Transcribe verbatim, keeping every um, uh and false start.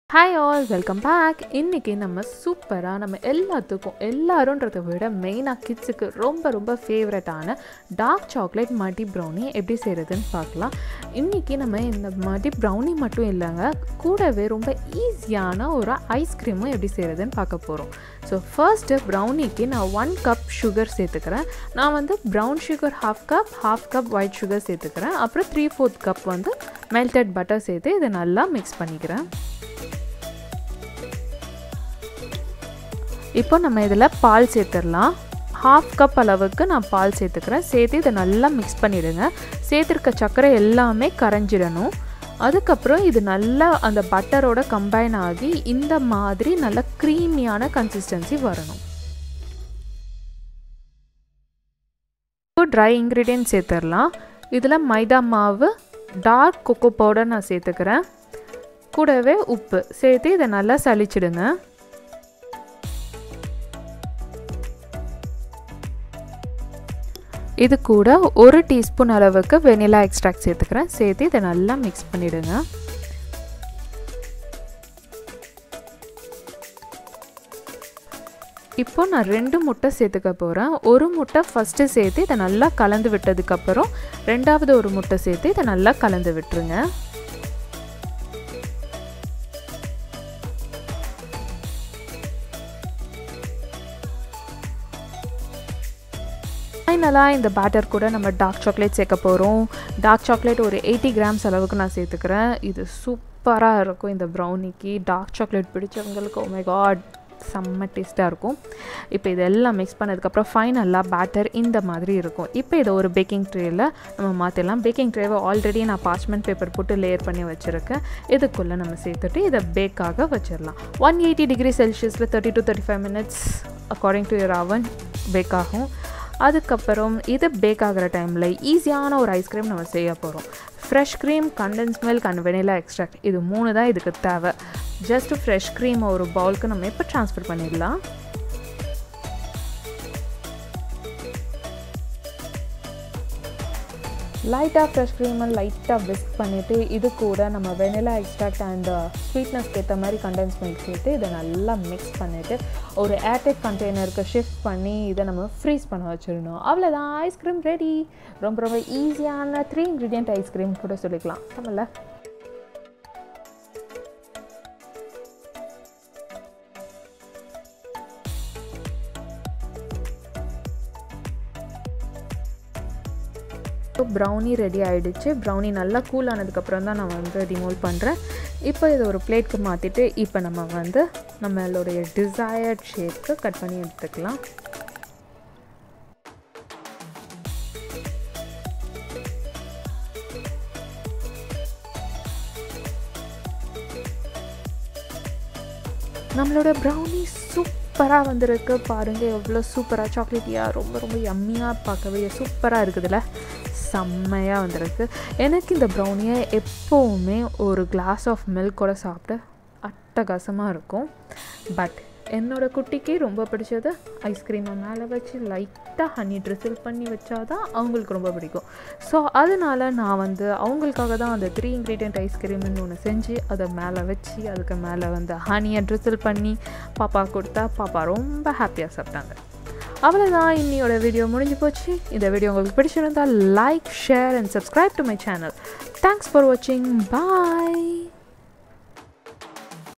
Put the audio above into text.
Hi all, welcome back. இன்னைக்கு நம்ம சூப்பரா நம்ம எல்லாத்துக்கும் எல்லாரோன்றதை விட மெயினா கிட்ஸ்க்கு ரொம்ப ரொம்ப ஃபேவரட்டான டார்க் சாக்லேட் மட்டி ப்ரௌனி எப்படி செய்யறதுன்னு பார்க்கலாம். இன்னைக்கு நம்ம இந்த மட்டி ப்ரௌனி மட்டும் இல்லைங்க, கூடவே ரொம்ப ஈஸியான ஒரு ஐஸ்கிரீமும் எப்படி செய்யறதுன்னு பார்க்க போகிறோம். ஸோ ஃபர்ஸ்ட்டு ப்ரௌனிக்கு நான் ஒன் கப் சுகர் சேர்த்துக்கிறேன். நான் வந்து brown sugar half cup half cup white sugar சேர்த்துக்கிறேன். அப்புறம் த்ரீ ஃபோர்த் கப் வந்து மெல்டட் பட்டர் சேர்த்து இதை நல்லா மிக்ஸ் பண்ணிக்கிறேன். இப்போ நம்ம இதில் பால் சேர்த்துடலாம். ஹாஃப் கப் அளவுக்கு நான் பால் சேர்த்துக்கிறேன். சேர்த்து இதை நல்லா மிக்ஸ் பண்ணிவிடுங்க. சேர்த்துருக்க சர்க்கரை எல்லாமே கரைஞ்சிடணும். அதுக்கப்புறம் இது நல்லா அந்த பட்டரோட கம்பைன் ஆகி இந்த மாதிரி நல்ல க்ரீமியான கன்சிஸ்டன்சி வரணும். இப்போ ட்ரை இன்க்ரீடியன்ட் சேர்த்துடலாம். இதில் மைதா மாவு, டார்க் கொக்கோ பவுடர் நான் சேர்த்துக்கிறேன். கூடவே உப்பு சேர்த்து இதை நல்லா சலிச்சிடுங்க. இது கூட ஒரு டீஸ்பூன் அளவுக்கு வெனிலா எக்ஸ்ட்ராக்ட் சேர்த்துக்கிறேன். சேர்த்து இதை நல்லா மிக்ஸ் பண்ணிவிடுங்க. இப்போ நான் ரெண்டு முட்டை சேர்த்துக்க போகிறேன். ஒரு முட்டை ஃபஸ்ட்டு சேர்த்து இதை நல்லா கலந்து விட்டதுக்கப்புறம் ரெண்டாவது ஒரு முட்டை சேர்த்து இதை நல்லா கலந்து விட்டுருங்க. ஃபைனலாக இந்த பேட்டர் கூட நம்ம டார்க் சாக்லேட் சேர்க்க போகிறோம். டார்க் சாக்லேட் ஒரு எயிட்டி கிராம்ஸ் அளவுக்கு நான் சேர்த்துக்கிறேன். இது சூப்பராக இருக்கும் இந்த ப்ரௌனிக்கு. டார்க் சாக்லேட் பிடிச்சவங்களுக்கு, ஓ மை காட், செம்ம டேஸ்ட்டாக இருக்கும். இப்போ இதெல்லாம் மிக்ஸ் பண்ணதுக்கப்புறம் ஃபைனலாக பேட்டர் இந்த மாதிரி இருக்கும். இப்போ இதை ஒரு பேக்கிங் ட்ரேயில் நம்ம மாற்றிடலாம். பேக்கிங் ட்ரேவை ஆல்ரெடி நான் பார்ச்மெண்ட் பேப்பர் போட்டு லேயர் பண்ணி வச்சுருக்கேன். இதுக்குள்ளே நம்ம சேர்த்துட்டு இதை பேக்காக வச்சிடலாம். ஒன் எயிட்டி டிகிரி செல்சியஸில் thirty to thirty five minutes according to your oven bake ஆகும். அதுக்கப்புறம் இது பேக் ஆகிற டைமில் ஈஸியான ஒரு ஐஸ்கிரீம் நம்ம செய்ய போகிறோம். Fresh cream, condense milk and vanilla extract, இது மூணு தான் இதுக்கு தேவை. ஜஸ்ட் ஃப்ரெஷ் க்ரீம் ஒரு பவுலுக்கு நம்ம இப்போ ட்ரான்ஸ்ஃபர் பண்ணிடலாம். லைட்டாக ஃப்ரெஷ் க்ரீமை லைட்டாக விஸ்க் பண்ணிவிட்டு இது கூட நம்ம வெனிலா எக்ஸ்ட்ராக்ட் அண்ட் ஸ்வீட்னஸ்க்கு ஏற்ற மாதிரி கண்டென்ஸ் மில்க் சேர்த்து இதை நல்லா மிக்ஸ் பண்ணிவிட்டு ஒரு ஏர்டைட் கண்டெய்னருக்கு ஷிஃப்ட் பண்ணி இதை நம்ம ஃப்ரீஸ் பண்ண வச்சிடணும். அவ்வளோதான், ஐஸ்கிரீம் ரெடி. ரொம்ப ரொம்ப ஈஸியான த்ரீ இன்க்ரீடியன்ட் ஐஸ்கிரீம் கூட சொல்லிக்கலாம் நம்மள. ப்ரௌனி ரெடி ஆகிடுச்சு. ப்ரௌனி நல்லா கூல் ஆனதுக்கப்புறம் தான் நான் வந்து ரிமூவ் பண்ணுறேன். இப்போ இதை ஒரு பிளேட்க்கு மாற்றிட்டு இப்போ நம்ம வந்து நம்மளுடைய டிசையர்ட் ஷேப்க்கு கட் பண்ணி எடுத்துக்கலாம். நம்மளோட ப்ரௌனி சூப்பராக வந்திருக்கு. பாருங்கள் எவ்வளோ சூப்பராக சாக்லேட்டியாக, ரொம்ப ரொம்ப யம்மியாக, பார்க்கவே சூப்பராக இருக்குதுல்ல, செம்மையாக வந்திருக்கு. எனக்கு இந்த ப்ரௌனியை எப்போவுமே ஒரு கிளாஸ் ஆஃப் மில்கோட சாப்பிட அட்டகாசமாக இருக்கும். பட் என்னோடய குட்டிக்கு ரொம்ப பிடிச்சது ஐஸ்கிரீமை மேலே வச்சு லைட்டாக ஹனி ட்ரிசில் பண்ணி வச்சாதான் அவங்களுக்கு ரொம்ப பிடிக்கும். ஸோ அதனால் நான் வந்து அவங்களுக்காக தான் அந்த த்ரீ இன்க்ரீடியன்ட் ஐஸ்கிரீம்னு ஒன்று செஞ்சு அதை மேலே வச்சு அதுக்கு மேலே வந்து ஹனியை ட்ரிசில் பண்ணி பாப்பா கொடுத்தா பாப்பா ரொம்ப ஹாப்பியாக சாப்பிட்டாங்க. அவ்வளோதான், இன்னியோட வீடியோ முடிஞ்சு போச்சு. இந்த வீடியோ உங்களுக்கு பிடிச்சிருந்தால் like, share and subscribe to my channel. Thanks for வாட்சிங். பாய்.